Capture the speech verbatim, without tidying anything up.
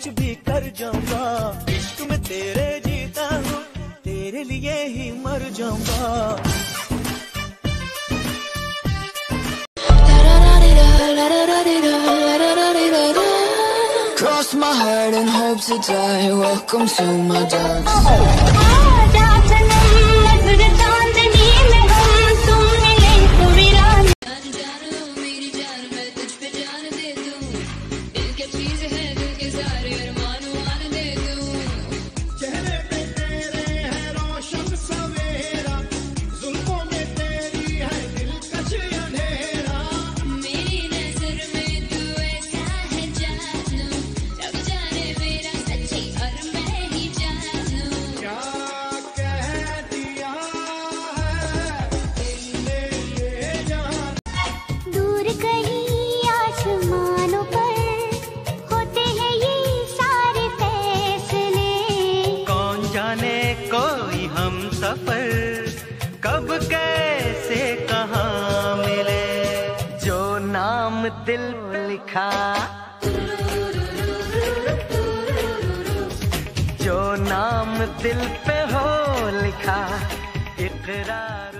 कुछ भी कर जाऊंगा, इश्क में तेरे जीता हूँ, तेरे लिए ही मर जाऊंगा। Cross my heart and hope to die. Welcome to my dark कोई हम सफर कब कैसे कहाँ मिले, जो नाम दिल पे लिखा, जो नाम दिल पे हो लिखा, इकरार